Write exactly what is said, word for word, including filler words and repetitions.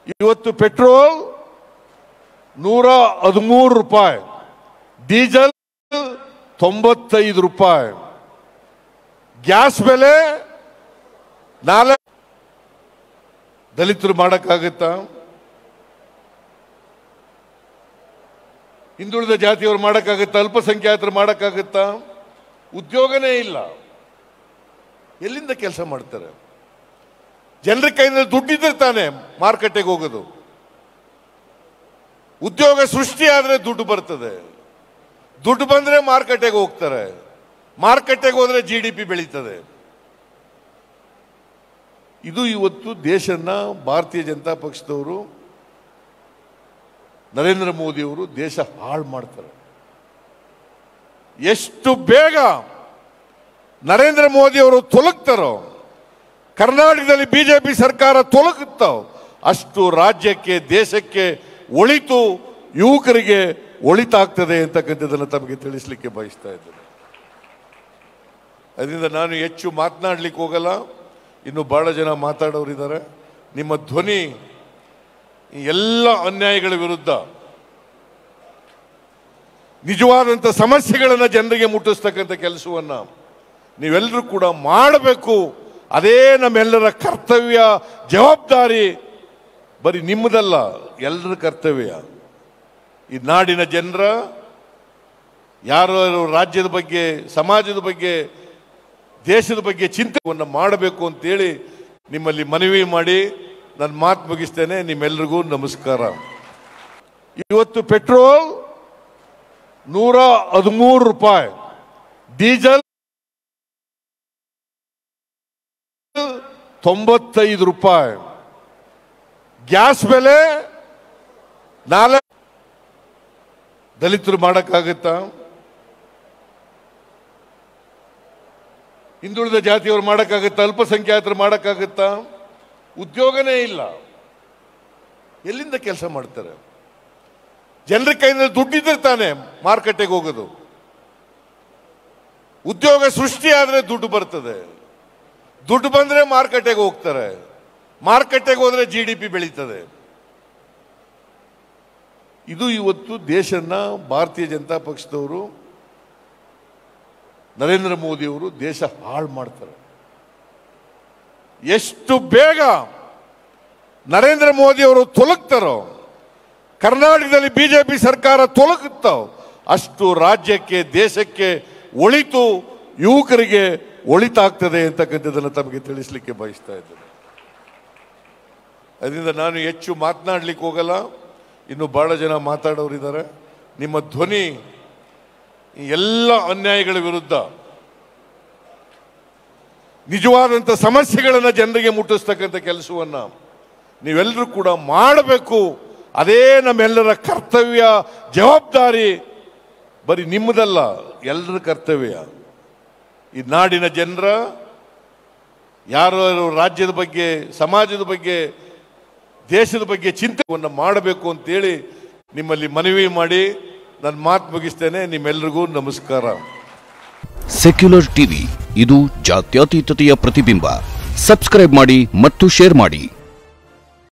ಇವತ್ತು ಪೆಟ್ರೋಲ್ ನೂರ ಹದಿಮೂರು ರೂಪಾಯಿ, ಡೀಸೆಲ್ ತೊಂಬತ್ತೈದು ರೂಪಾಯಿ, ಗ್ಯಾಸ್ ಬೆಲೆ ನಾಲ್ಕು. ದಲಿತರು ಮಾಡಕ್ಕಾಗತ್ತಾ? ಹಿಂದುಳಿದ ಜಾತಿಯವರು ಮಾಡಕ್ಕಾಗತ್ತಾ? ಅಲ್ಪಸಂಖ್ಯಾತರು ಮಾಡಕ್ಕಾಗತ್ತಾ? ಉದ್ಯೋಗನೇ ಇಲ್ಲ, ಎಲ್ಲಿಂದ ಕೆಲಸ ಮಾಡ್ತಾರೆ? ಜನರ ಕೈಯಿಂದ ದುಡ್ಡಿದ್ರೆ ತಾನೆ ಮಾರುಕಟ್ಟೆಗೆ ಹೋಗೋದು. ಉದ್ಯೋಗ ಸೃಷ್ಟಿ ಆದರೆ ದುಡ್ಡು ಬರ್ತದೆ, ದುಡ್ಡು ಬಂದ್ರೆ ಮಾರುಕಟ್ಟೆಗೆ ಹೋಗ್ತಾರೆ, ಮಾರುಕಟ್ಟೆಗೆ ಹೋದ್ರೆ ಜಿ ಡಿ ಪಿ ಬೆಳೀತದೆ. ಇದು ಇವತ್ತು ದೇಶನ ಭಾರತೀಯ ಜನತಾ ಪಕ್ಷದವರು, ನರೇಂದ್ರ ಮೋದಿಯವರು ದೇಶ ಹಾಳು ಮಾಡ್ತಾರೆ. ಎಷ್ಟು ಬೇಗ ನರೇಂದ್ರ ಮೋದಿಯವರು ತೊಲಗ್ತಾರೋ, ಕರ್ನಾಟಕದಲ್ಲಿ ಬಿಜೆಪಿ ಸರ್ಕಾರ ತೊಲಗುತ್ತೋ ಅಷ್ಟು ರಾಜ್ಯಕ್ಕೆ, ದೇಶಕ್ಕೆ ಒಳಿತು, ಯುವಕರಿಗೆ ಒಳಿತಾಗ್ತದೆ ಅಂತಕ್ಕಂಥದ್ದನ್ನು ತಮಗೆ ತಿಳಿಸ್ಲಿಕ್ಕೆ ಬಯಸ್ತಾ ಇದ್ದೇನೆ. ಅದರಿಂದ ನಾನು ಹೆಚ್ಚು ಮಾತನಾಡ್ಲಿಕ್ಕೆ ಹೋಗಲ್ಲ, ಇನ್ನು ಬಹಳ ಜನ ಮಾತಾಡೋರಿದ್ದಾರೆ. ನಿಮ್ಮ ಧ್ವನಿ ಎಲ್ಲ ಅನ್ಯಾಯಗಳ ವಿರುದ್ಧ, ನಿಜವಾದಂಥ ಸಮಸ್ಯೆಗಳನ್ನು ಜನರಿಗೆ ಮುಟ್ಟಿಸ್ತಕ್ಕಂಥ ಕೆಲಸವನ್ನ ನೀವೆಲ್ಲರೂ ಕೂಡ ಮಾಡಬೇಕು. ಅದೇ ನಮ್ಮೆಲ್ಲರ ಕರ್ತವ್ಯ, ಜವಾಬ್ದಾರಿ. ಬರೀ ನಿಮ್ಮದಲ್ಲ, ಎಲ್ಲರ ಕರ್ತವ್ಯ. ಈ ನಾಡಿನ ಜನರ, ಯಾರು ರಾಜ್ಯದ ಬಗ್ಗೆ, ಸಮಾಜದ ಬಗ್ಗೆ, ದೇಶದ ಬಗ್ಗೆ ಚಿಂತನೆಯನ್ನು ಮಾಡಬೇಕು ಅಂತೇಳಿ ನಿಮ್ಮಲ್ಲಿ ಮನವಿ ಮಾಡಿ ನಾನು ಮಾತು ಮುಗಿಸ್ತೇನೆ. ನಿಮ್ಮೆಲ್ಲರಿಗೂ ನಮಸ್ಕಾರ. ಇವತ್ತು ಪೆಟ್ರೋಲ್ ನೂರ ಹದಿಮೂರು ರೂಪಾಯಿ, ಡೀಸೆಲ್ ತೊಂಬತ್ತೈದು ರೂಪಾಯಿ, ಗ್ಯಾಸ್ ಬೆಲೆ ನಾಲ್ಕು. ದಲಿತರು ಮಾಡಕ್ಕಾಗತ್ತಾ? ಹಿಂದುಳಿದ ಜಾತಿಯವರು ಮಾಡಕ್ಕಾಗತ್ತಾ? ಅಲ್ಪಸಂಖ್ಯಾತರು ಮಾಡಕ್ಕಾಗತ್ತಾ? ಉದ್ಯೋಗನೇ ಇಲ್ಲ, ಎಲ್ಲಿಂದ ಕೆಲಸ ಮಾಡ್ತಾರೆ? ಜನರ ಕೈಯಿಂದ ದುಡ್ಡಿದ್ರೆ ತಾನೆ ಮಾರುಕಟ್ಟೆಗೆ ಹೋಗೋದು. ಉದ್ಯೋಗ ಸೃಷ್ಟಿ ಆದರೆ ದುಡ್ಡು ಬರ್ತದೆ, ದುಡ್ಡು ಬಂದ್ರೆ ಮಾರುಕಟ್ಟೆಗೆ ಹೋಗ್ತಾರೆ, ಮಾರುಕಟ್ಟೆಗೆ ಹೋದ್ರೆ ಜಿ ಡಿ ಪಿ ಬೆಳೀತದೆ. ಇದು ಇವತ್ತು ದೇಶನ ಭಾರತೀಯ ಜನತಾ ಪಕ್ಷದವರು, ನರೇಂದ್ರ ಮೋದಿಯವರು ದೇಶ ಹಾಳು ಮಾಡ್ತಾರೆ. ಎಷ್ಟು ಬೇಗ ನರೇಂದ್ರ ಮೋದಿಯವರು ತೊಲಗ್ತಾರೋ, ಕರ್ನಾಟಕದಲ್ಲಿ ಬಿಜೆಪಿ ಸರ್ಕಾರ ತೊಲಗುತ್ತೋ ಅಷ್ಟು ರಾಜ್ಯಕ್ಕೆ, ದೇಶಕ್ಕೆ ಒಳಿತು, ಯುವಕರಿಗೆ ಒಳಿತಾಗ್ತದೆ ಅಂತಕ್ಕಂಥದ್ದನ್ನು ತಮಗೆ ತಿಳಿಸ್ಲಿಕ್ಕೆ ಬಯಸ್ತಾ ಇದ್ದೇನೆ. ಅದರಿಂದ ನಾನು ಹೆಚ್ಚು ಮಾತನಾಡ್ಲಿಕ್ಕೆ ಹೋಗಲ್ಲ, ಇನ್ನು ಬಹಳ ಜನ ಮಾತಾಡೋರಿದ್ದಾರೆ. ನಿಮ್ಮ ಧ್ವನಿ ಎಲ್ಲ ಅನ್ಯಾಯಗಳ ವಿರುದ್ಧ, ನಿಜವಾದಂಥ ಸಮಸ್ಯೆಗಳನ್ನು ಜನರಿಗೆ ಮುಟ್ಟಿಸ್ತಕ್ಕಂಥ ಕೆಲಸವನ್ನ ನೀವೆಲ್ಲರೂ ಕೂಡ ಮಾಡಬೇಕು. ಅದೇ ನಮ್ಮೆಲ್ಲರ ಕರ್ತವ್ಯ, ಜವಾಬ್ದಾರಿ. ಬರೀ ನಿಮ್ಮದಲ್ಲ, ಎಲ್ಲರ ಕರ್ತವ್ಯ. ಈ ನಾಡಿನ ಜನರ, ಯಾರು ರಾಜ್ಯದ ಬಗ್ಗೆ, ಸಮಾಜದ ಬಗ್ಗೆ, ದೇಶದ ಬಗ್ಗೆ ಚಿಂತನೆಯನ್ನು ಮಾಡಬೇಕು ಅಂತೇಳಿ ನಿಮ್ಮಲ್ಲಿ ಮನವಿ ಮಾಡಿ ನಾನು ಮಾತು ಮುಗಿಸ್ತೇನೆ. ನಿಮ್ಮೆಲ್ಲರಿಗೂ ನಮಸ್ಕಾರ. ಸೆಕ್ಯುಲರ್ ಟಿವಿ, ಇದು ಜಾತ್ಯತೀತತೆಯ ಪ್ರತಿಬಿಂಬ. ಸಬ್ಸ್ಕ್ರೈಬ್ ಮಾಡಿ ಮತ್ತು ಶೇರ್ ಮಾಡಿ.